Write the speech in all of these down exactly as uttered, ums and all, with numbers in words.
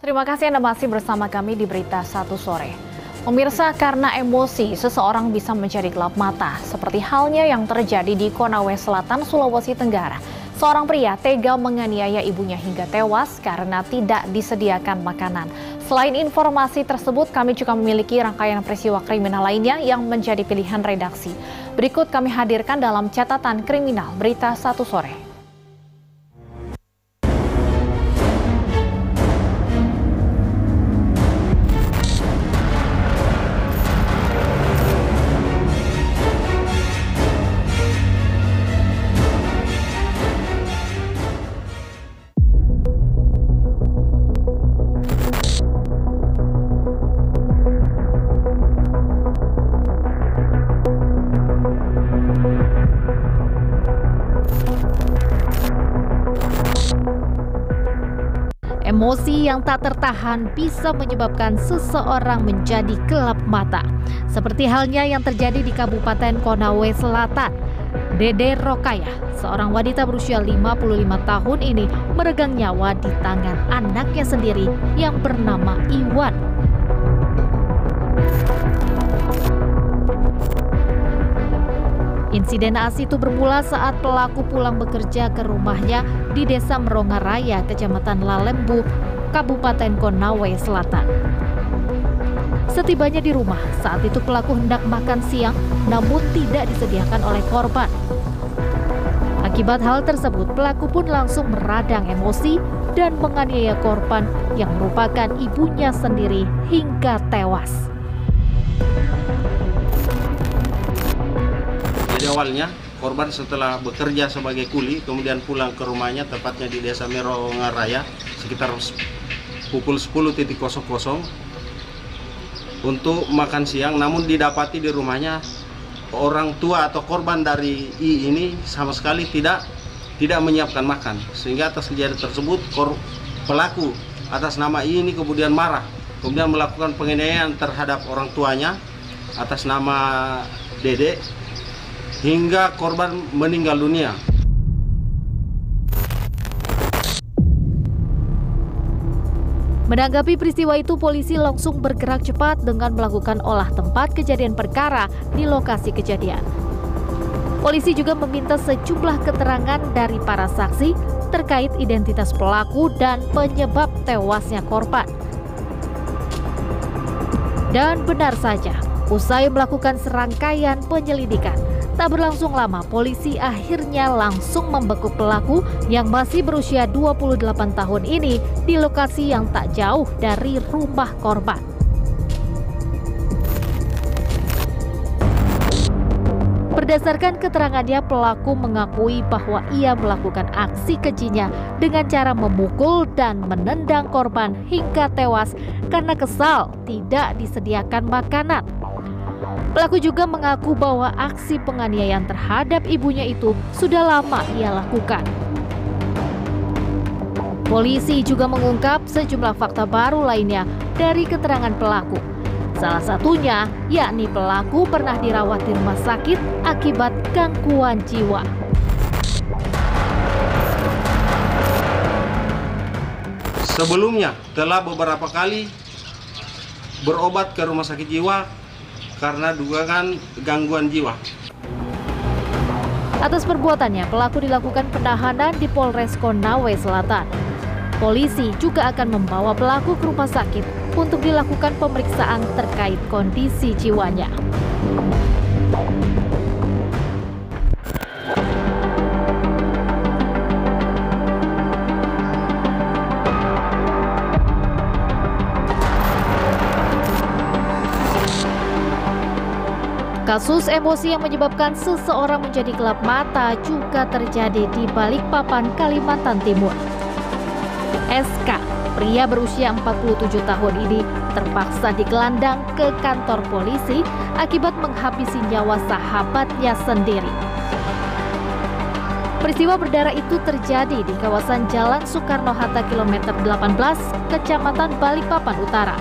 Terima kasih Anda masih bersama kami di Berita Satu Sore. Pemirsa, karena emosi, seseorang bisa menjadi gelap mata. Seperti halnya yang terjadi di Konawe Selatan, Sulawesi Tenggara. Seorang pria tega menganiaya ibunya hingga tewas karena tidak disediakan makanan. Selain informasi tersebut, kami juga memiliki rangkaian peristiwa kriminal lainnya yang menjadi pilihan redaksi. Berikut kami hadirkan dalam catatan kriminal Berita Satu Sore. Emosi yang tak tertahan bisa menyebabkan seseorang menjadi gelap mata. Seperti halnya yang terjadi di Kabupaten Konawe Selatan. Dede Rokayah, seorang wanita berusia lima puluh lima tahun ini meregang nyawa di tangan anaknya sendiri yang bernama Iwan. Insiden naas itu bermula saat pelaku pulang bekerja ke rumahnya di Desa Merongaraya, Kecamatan Lalembu, Kabupaten Konawe Selatan. Setibanya di rumah, saat itu pelaku hendak makan siang namun tidak disediakan oleh korban. Akibat hal tersebut, pelaku pun langsung meradang emosi dan menganiaya korban yang merupakan ibunya sendiri hingga tewas. Jadi awalnya korban setelah bekerja sebagai kuli kemudian pulang ke rumahnya tepatnya di Desa Merongaraya sekitar pukul sepuluh untuk makan siang, namun didapati di rumahnya orang tua atau korban dari I ini sama sekali tidak tidak menyiapkan makan, sehingga atas kejadian tersebut kor, pelaku atas nama I ini kemudian marah, kemudian melakukan penganiayaan terhadap orang tuanya atas nama Dede hingga korban meninggal dunia. Menanggapi peristiwa itu, polisi langsung bergerak cepat dengan melakukan olah tempat kejadian perkara di lokasi kejadian. Polisi juga meminta sejumlah keterangan dari para saksi terkait identitas pelaku dan penyebab tewasnya korban. Dan benar saja, usai melakukan serangkaian penyelidikan, tak berlangsung lama, polisi akhirnya langsung membekuk pelaku yang masih berusia dua puluh delapan tahun ini di lokasi yang tak jauh dari rumah korban. Berdasarkan keterangannya, pelaku mengakui bahwa ia melakukan aksi kejinya dengan cara memukul dan menendang korban hingga tewas karena kesal tidak disediakan makanan. Pelaku juga mengaku bahwa aksi penganiayaan terhadap ibunya itu sudah lama ia lakukan. Polisi juga mengungkap sejumlah fakta baru lainnya dari keterangan pelaku. Salah satunya yakni pelaku pernah dirawat di rumah sakit akibat gangguan jiwa. Sebelumnya telah beberapa kali berobat ke rumah sakit jiwa karena dugaan gangguan jiwa. Atas perbuatannya, pelaku dilakukan penahanan di Polres Konawe Selatan. Polisi juga akan membawa pelaku ke rumah sakit untuk dilakukan pemeriksaan terkait kondisi jiwanya. Kasus emosi yang menyebabkan seseorang menjadi gelap mata juga terjadi di Balikpapan, Kalimantan Timur. S K, pria berusia empat puluh tujuh tahun ini, terpaksa digelandang ke kantor polisi akibat menghabisi nyawa sahabatnya sendiri. Peristiwa berdarah itu terjadi di kawasan Jalan Soekarno-Hatta kilometer delapan belas, Kecamatan Balikpapan Utara.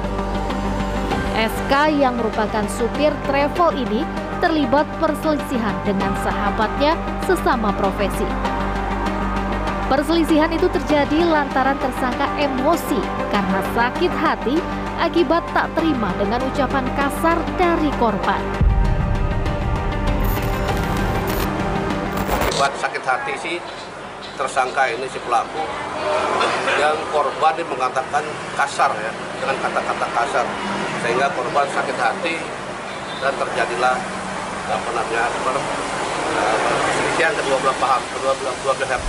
S K yang merupakan supir travel ini terlibat perselisihan dengan sahabatnya sesama profesi. Perselisihan itu terjadi lantaran tersangka emosi karena sakit hati akibat tak terima dengan ucapan kasar dari korban. Akibat sakit hati sih tersangka ini si pelaku yang korban dia mengatakan kasar ya, dengan kata-kata kasar sehingga korban sakit hati dan terjadilah apa namanya perselisihan kedua belah pihak kedua belah dua pihak.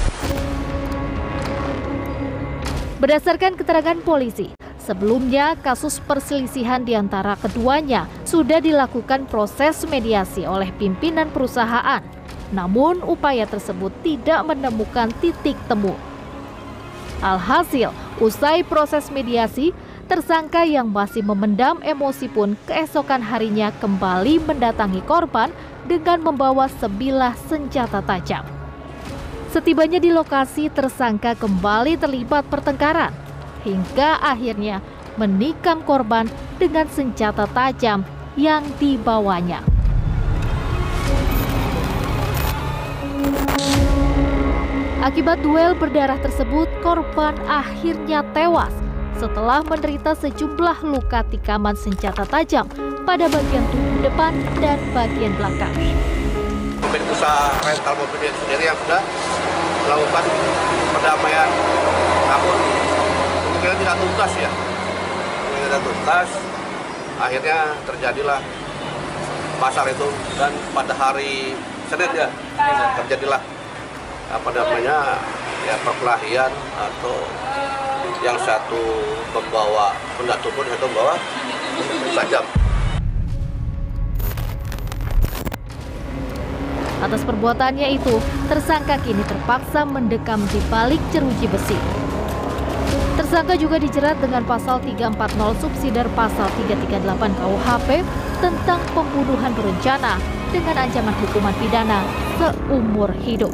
Berdasarkan keterangan polisi, sebelumnya kasus perselisihan di antara keduanya sudah dilakukan proses mediasi oleh pimpinan perusahaan. Namun upaya tersebut tidak menemukan titik temu. Alhasil, usai proses mediasi, tersangka yang masih memendam emosi pun keesokan harinya kembali mendatangi korban dengan membawa sebilah senjata tajam. Setibanya di lokasi, tersangka kembali terlibat pertengkaran hingga akhirnya menikam korban dengan senjata tajam yang dibawanya. Akibat duel berdarah tersebut, korban akhirnya tewas setelah menderita sejumlah luka tikaman senjata tajam pada bagian tubuh depan dan bagian belakang. Pemilik usaha rental mobil sendiri yang sudah melakukan perdamaian, namun mungkin tidak tuntas ya, mungkin tidak tuntas. Akhirnya terjadilah pasar itu dan pada hari Senin ya terjadilah apa namanya ya perkelahian atau yang satu membawa benda tumpul, yang satu membawa tajam. Atas perbuatannya itu, tersangka kini terpaksa mendekam di balik jeruji besi. Tersangka juga dijerat dengan pasal tiga empat nol subsidiar pasal tiga tiga delapan K U H P tentang pembunuhan berencana dengan ancaman hukuman pidana seumur hidup.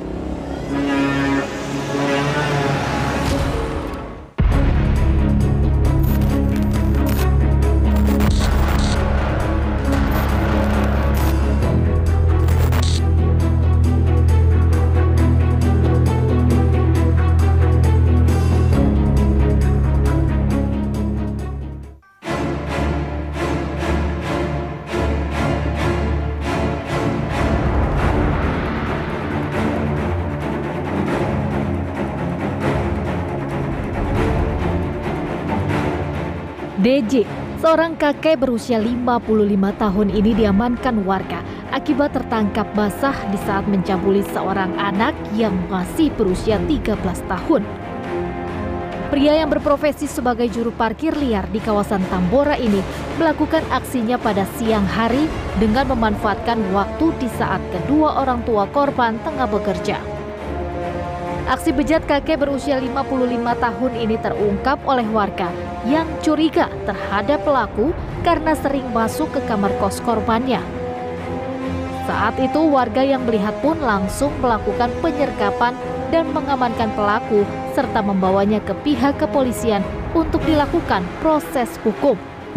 D J, seorang kakek berusia lima puluh lima tahun ini diamankan warga akibat tertangkap basah di saat mencabuli seorang anak yang masih berusia tiga belas tahun. Pria yang berprofesi sebagai juru parkir liar di kawasan Tambora ini melakukan aksinya pada siang hari dengan memanfaatkan waktu di saat kedua orang tua korban tengah bekerja. Aksi bejat kakek berusia lima puluh lima tahun ini terungkap oleh warga yang curiga terhadap pelaku karena sering masuk ke kamar kos korbannya. Saat itu warga yang melihat pun langsung melakukan penyergapan dan mengamankan pelaku serta membawanya ke pihak kepolisian untuk dilakukan proses hukum.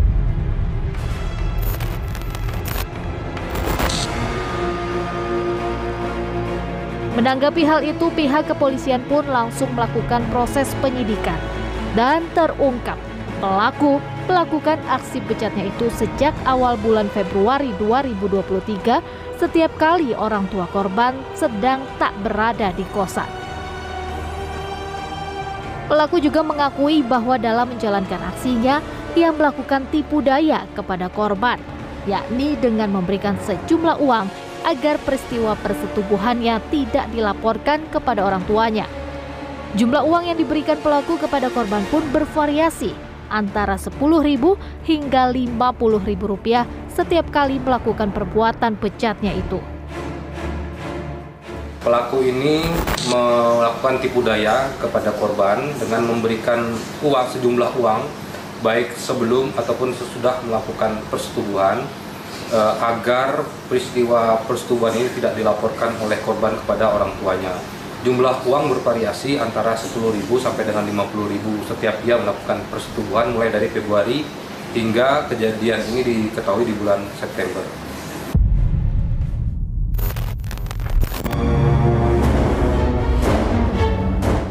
Menanggapi hal itu, pihak kepolisian pun langsung melakukan proses penyidikan dan terungkap pelaku melakukan aksi bejatnya itu sejak awal bulan Februari dua ribu dua puluh tiga setiap kali orang tua korban sedang tak berada di kosan. Pelaku juga mengakui bahwa dalam menjalankan aksinya, ia melakukan tipu daya kepada korban, yakni dengan memberikan sejumlah uang agar peristiwa persetubuhannya tidak dilaporkan kepada orang tuanya. Jumlah uang yang diberikan pelaku kepada korban pun bervariasi antara sepuluh ribu hingga lima puluh ribu rupiah setiap kali melakukan perbuatan bejatnya itu. Pelaku ini melakukan tipu daya kepada korban dengan memberikan uang sejumlah uang baik sebelum ataupun sesudah melakukan persetubuhan eh, agar peristiwa persetubuhan ini tidak dilaporkan oleh korban kepada orang tuanya. Jumlah uang bervariasi antara sepuluh ribu sampai dengan lima puluh ribu setiap dia melakukan persetubuhan mulai dari Februari hingga kejadian ini diketahui di bulan September.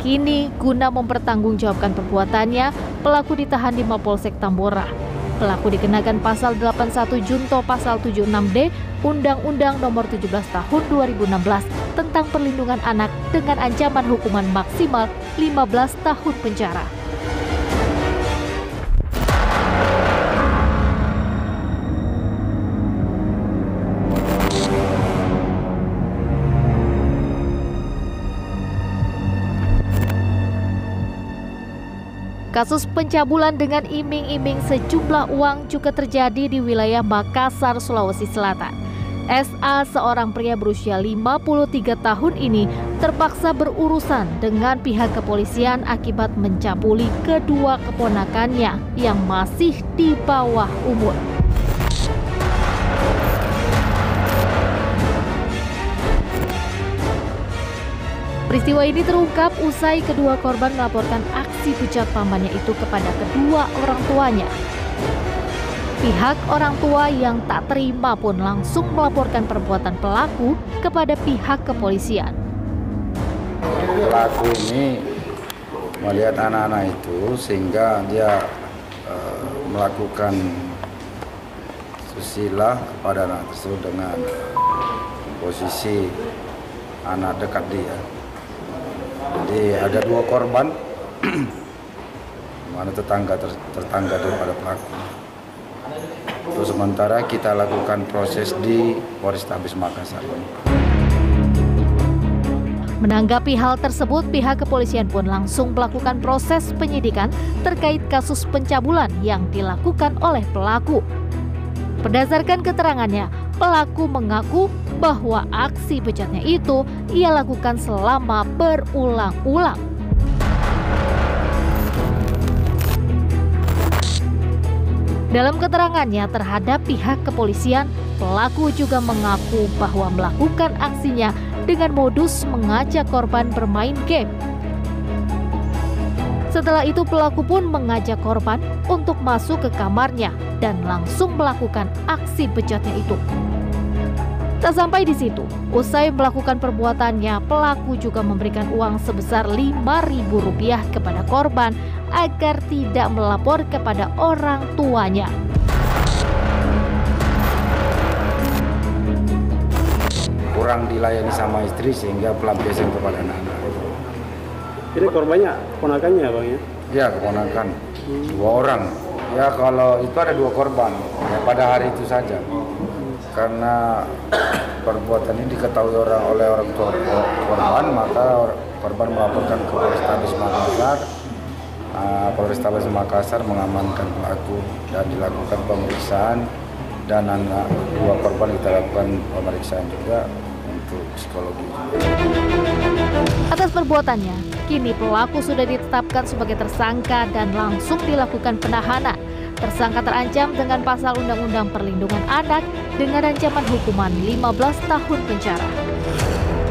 Kini, guna mempertanggungjawabkan perbuatannya, pelaku ditahan di Mapolsek Tambora. Pelaku dikenakan pasal delapan puluh satu Junto pasal tujuh puluh enam D Undang-Undang Nomor tujuh belas Tahun dua ribu enam belas tentang perlindungan anak dengan ancaman hukuman maksimal lima belas tahun penjara. Kasus pencabulan dengan iming-iming sejumlah uang juga terjadi di wilayah Makassar, Sulawesi Selatan. S A, seorang pria berusia lima puluh tiga tahun ini, terpaksa berurusan dengan pihak kepolisian akibat mencabuli kedua keponakannya yang masih di bawah umur. Peristiwa ini terungkap usai kedua korban melaporkan aksi bejat pamannya itu kepada kedua orang tuanya. Pihak orang tua yang tak terima pun langsung melaporkan perbuatan pelaku kepada pihak kepolisian. Pelaku ini melihat anak-anak itu sehingga dia uh, melakukan susila kepada anak tersebut dengan posisi anak dekat dia. Jadi ada dua korban, mana tetangga ter, tetangga daripada pelaku. Terus sementara kita lakukan proses di Polrestabes Makassar. Menanggapi hal tersebut, pihak kepolisian pun langsung melakukan proses penyidikan terkait kasus pencabulan yang dilakukan oleh pelaku. Berdasarkan keterangannya, pelaku mengaku bahwa aksi bejatnya itu ia lakukan selama berulang-ulang. Dalam keterangannya terhadap pihak kepolisian, pelaku juga mengaku bahwa melakukan aksinya dengan modus mengajak korban bermain game. Setelah itu pelaku pun mengajak korban untuk masuk ke kamarnya dan langsung melakukan aksi bejatnya itu. Tak sampai di situ, usai melakukan perbuatannya, pelaku juga memberikan uang sebesar lima ribu rupiah kepada korban agar tidak melapor kepada orang tuanya. Kurang dilayani sama istri sehingga pelampiasan kepada anak-anak. Ini korbannya keponakannya bang ya? Ya, keponakan dua orang. Ya kalau itu ada dua korban ya, pada hari itu saja. Karena perbuatan ini diketahui orang oleh orang tua korban, maka korban melaporkan ke Polrestabes Makassar. Uh, Polrestabes Makassar mengamankan pelaku dan dilakukan pemeriksaan, dan anak dua korban kita lakukan pemeriksaan juga untuk psikologi. Atas perbuatannya, kini pelaku sudah ditetapkan sebagai tersangka dan langsung dilakukan penahanan. Tersangka terancam dengan pasal Undang-Undang Perlindungan Anak dengan ancaman hukuman lima belas tahun penjara.